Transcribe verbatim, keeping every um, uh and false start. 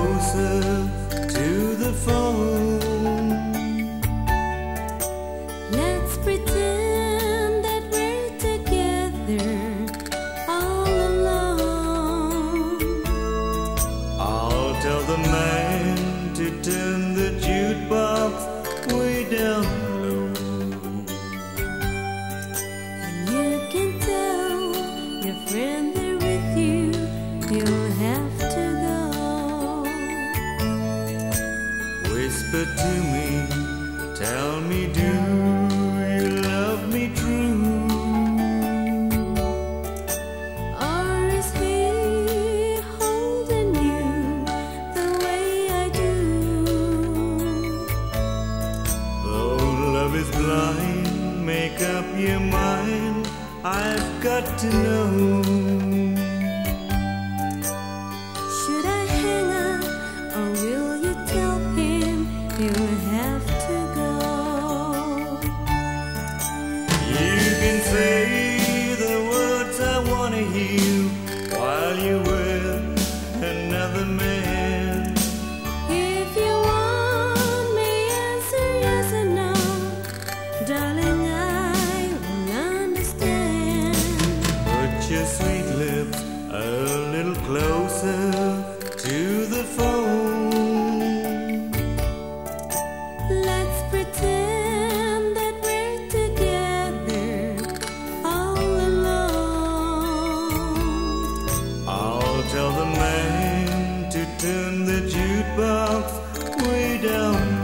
closer to the phone. Let's pretend that we're together all alone. I'll tell the man to turn the jukebox way down low. And you can tell your friend they're with you, you'll have to go. Whisper to me, tell me, do you love me true? Or is he holding you the way I do? Though love is blind, make up your mind, I've got to know. Should I hang up, or will you tell him he'll have to go? You can say the words I want to hear while you're with another man. If you want me, answer yes or no, darling, I will understand. Put your sweet lips a little closer to the phone. Let's pretend that we're together all alone. I'll tell the man to turn the jukebox way down